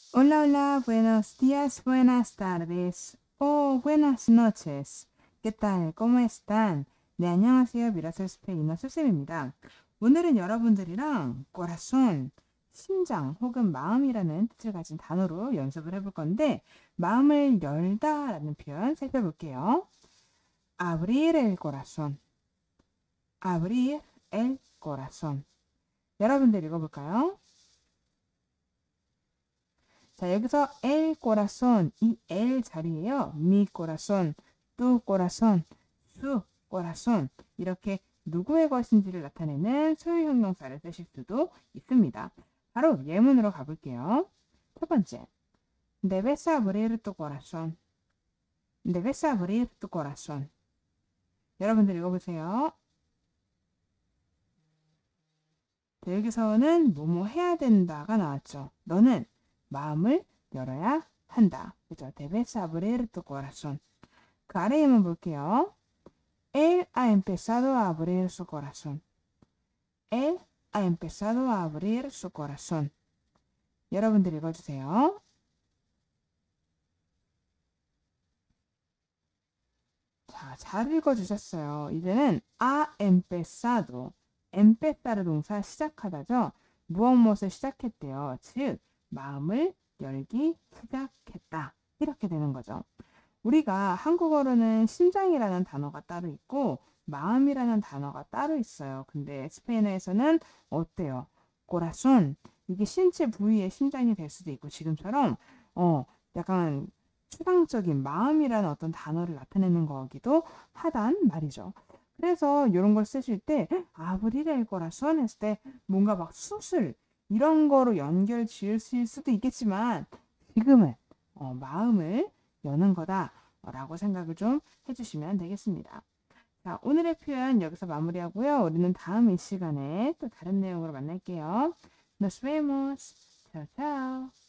Hola, hola, buenos días, buenas tardes, o buenas noches. ¿Qué tal? ¿Cómo están? 네, 안녕하세요. 미라클 스페인어 수쌤입니다. 오늘은 여러분들이랑 corazón, 심장 혹은 마음이라는 뜻을 가진 단어로 연습을 해볼 건데, 마음을 열다라는 표현 살펴볼게요. Abrir el corazón, abrir el corazón. 여러분들 읽어볼까요? 자, 여기서 el corazón, 이 el 자리에요. mi corazón, tu corazón, su corazón 이렇게 누구의 것인지를 나타내는 소유 형용사를 쓰실 수도 있습니다. 바로 예문으로 가볼게요. 첫 번째, debes abrir tu corazón, debes abrir tu corazón. 여러분들 읽어보세요. 자, 여기서는 뭐뭐 해야 된다가 나왔죠. 너는 마음을 열어야 한다. 그죠? Debes abrir tu corazón. 그 아래 예문 볼게요. Él ha empezado a abrir su corazón. Él ha empezado a abrir su corazón. 여러분들 읽어주세요. 자, 잘 읽어주셨어요. 이제는 ha empezado, empezar 동사 시작하다죠. 무엇을 시작했대요. 즉, 마음을 열기 시작했다. 이렇게 되는 거죠. 우리가 한국어로는 심장이라는 단어가 따로 있고 마음이라는 단어가 따로 있어요. 근데 스페인어에서는 어때요? corazón 이게 신체 부위의 심장이 될 수도 있고 지금처럼 약간 추상적인 마음이라는 어떤 단어를 나타내는 거기도 하단 말이죠. 그래서 이런 걸 쓰실 때 아브릴 거라선 했을 때 뭔가 막 수술 이런 거로 연결 지으실 수도 있겠지만 지금은 마음을 여는 거다라고 생각을 좀 해주시면 되겠습니다. 자, 오늘의 표현 여기서 마무리하고요. 우리는 다음 이 시간에 또 다른 내용으로 만날게요. Nos vemos. Chao, chao.